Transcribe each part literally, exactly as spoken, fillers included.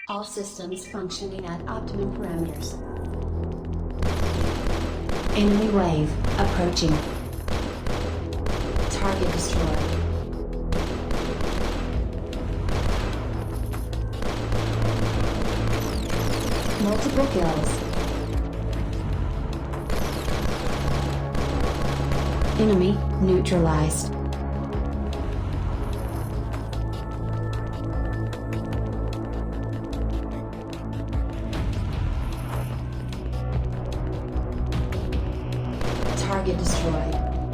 All systems functioning at optimum parameters. Enemy wave approaching. Target destroyed. Multiple kills. Enemy neutralized. Target destroyed.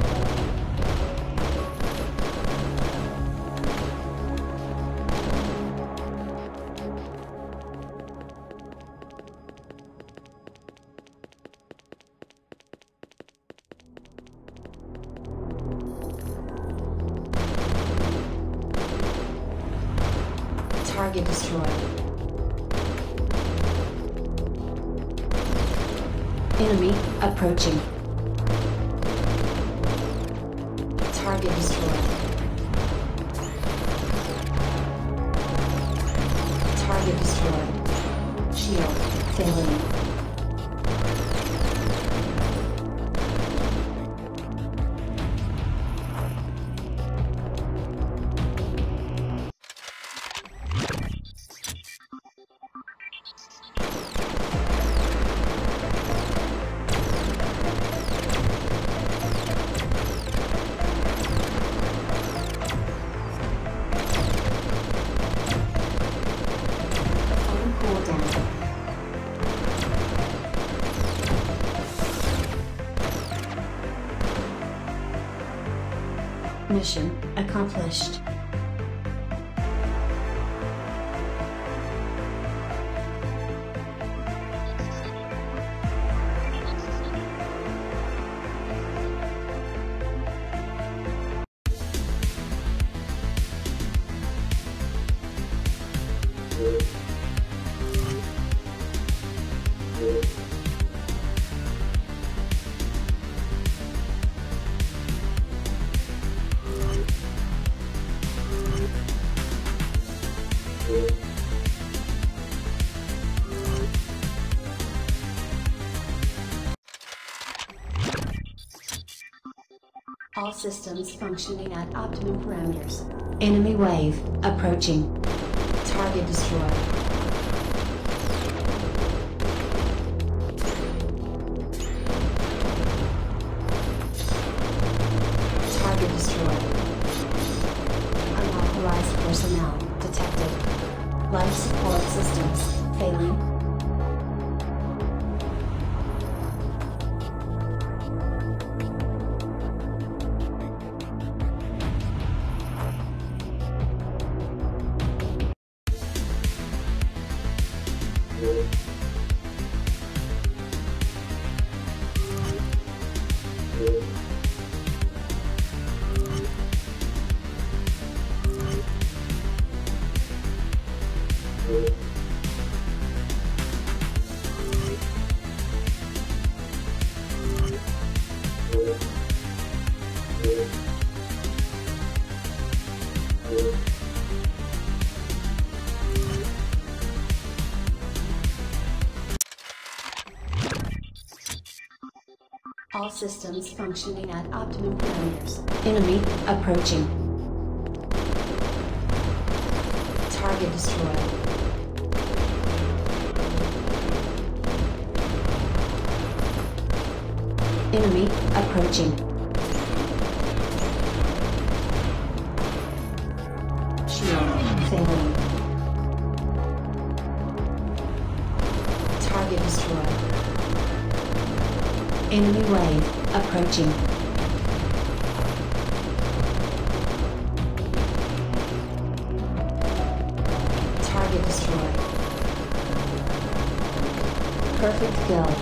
Target destroyed. Enemy approaching. Target destroyed. Target destroyed. Shield failing. Mission accomplished. All systems functioning at optimum parameters. Enemy wave approaching. Target destroyed. Target destroyed. Unauthorized personnel detected. Life support systems failing. All systems functioning at optimum parameters. Enemy approaching. Target destroyed. Enemy approaching. Shield failing. Target destroyed. Enemy wave approaching. Target destroyed. Perfect kill.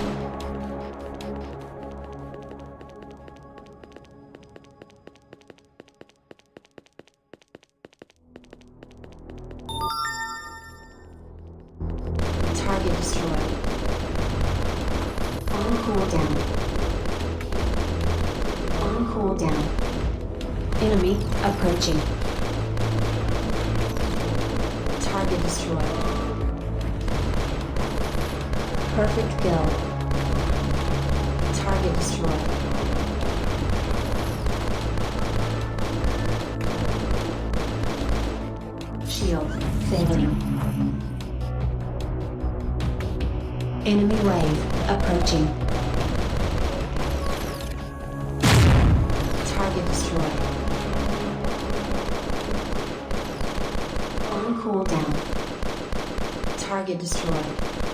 Target destroyed. On cooldown. On cooldown. Enemy approaching. Target destroyed. Perfect kill. Target destroyed. Shield failing. Enemy wave approaching. Target destroyed. On cooldown. Target destroyed.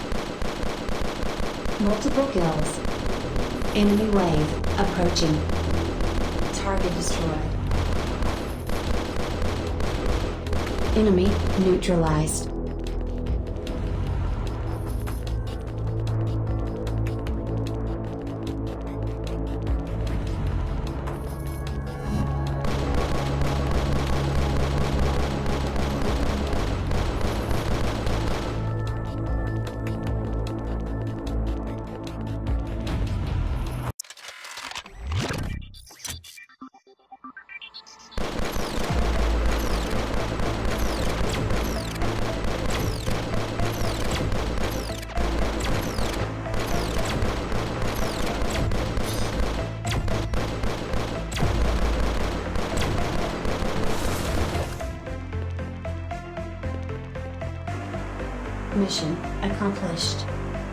Multiple kills. Enemy wave approaching. Target destroyed. Enemy neutralized. Mission accomplished.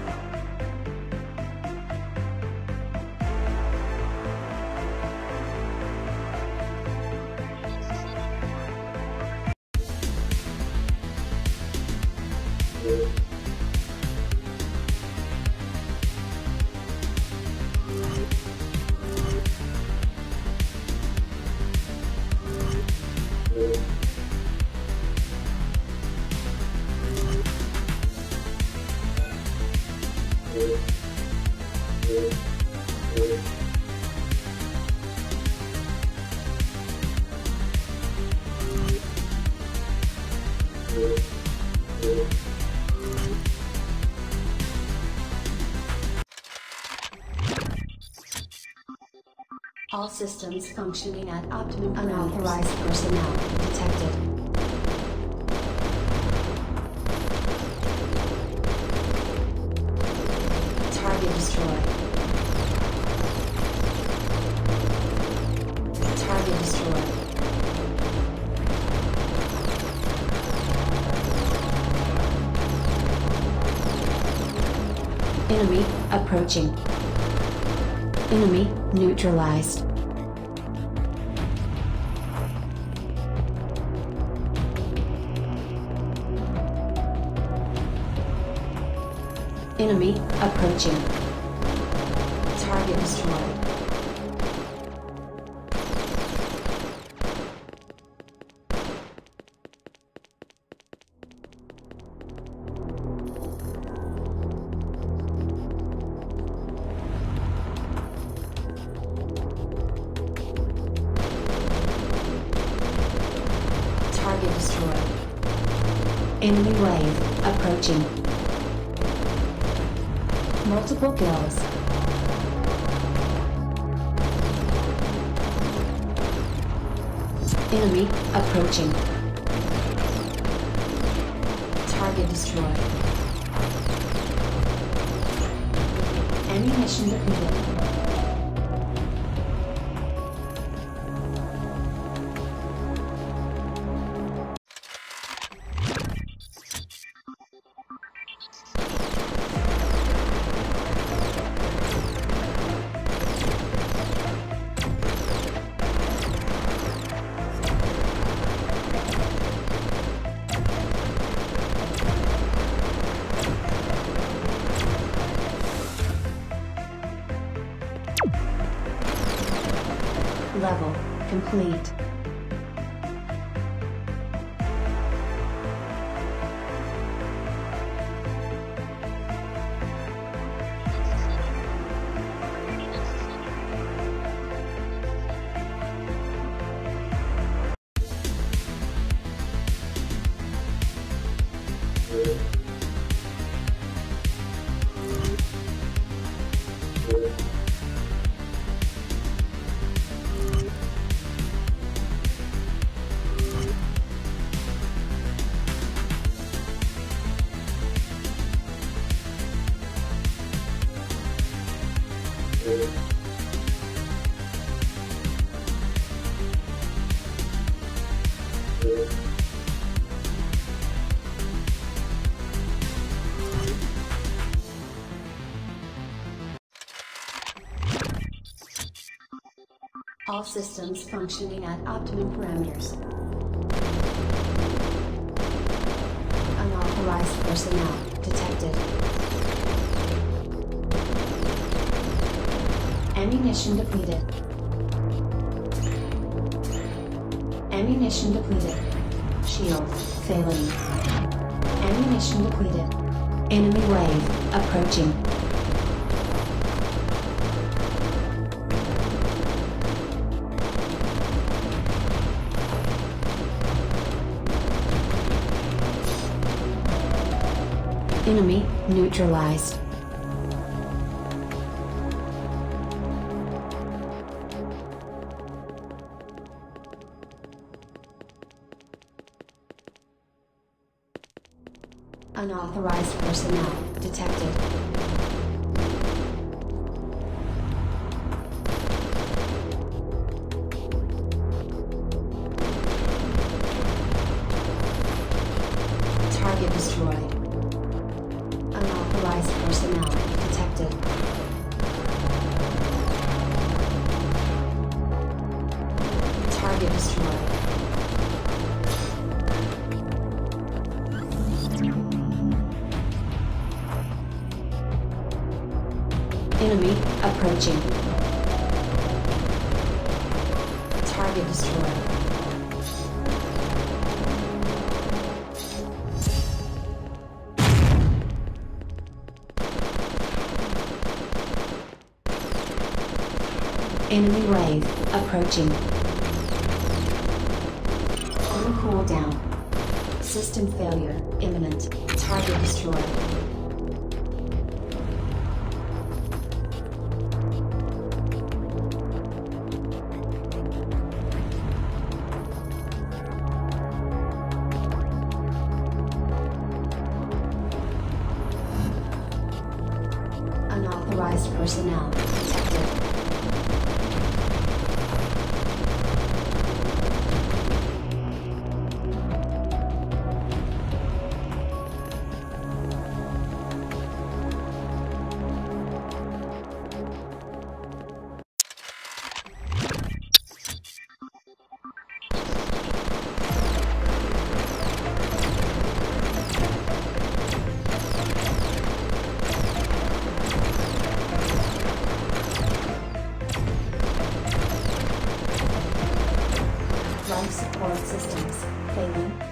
All systems functioning at optimum. Unauthorized personnel detected. Target destroyed. Target destroyed. Enemy approaching. Enemy neutralized. Enemy approaching. Target destroyed. Target destroyed. Enemy wave approaching. Multiple kills. Enemy approaching. Target destroyed. Ammunition depleted. Level complete. All systems functioning at optimum parameters. Unauthorized personnel detected. Ammunition depleted. Ammunition depleted. Shield failing. Ammunition depleted. Enemy wave approaching. Enemy neutralized. Unauthorized personnel detected. Target destroyed. Unauthorized personnel detected. Target destroyed. Enemy approaching. Target destroyed. Enemy wave approaching. On cooldown. System failure imminent. Target destroyed. Unauthorized personnel detected. Life support systems failing.